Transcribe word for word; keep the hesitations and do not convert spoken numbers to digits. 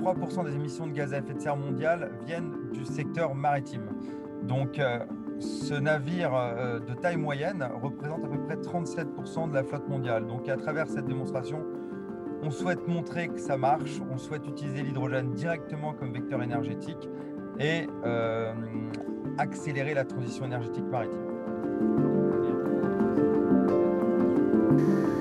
quatre-vingt-trois pour cent des émissions de gaz à effet de serre mondiales viennent du secteur maritime. Donc, euh, ce navire euh, de taille moyenne représente à peu près trente-sept pour cent de la flotte mondiale. Donc, à travers cette démonstration, on souhaite montrer que ça marche, on souhaite utiliser l'hydrogène directement comme vecteur énergétique et euh, accélérer la transition énergétique maritime.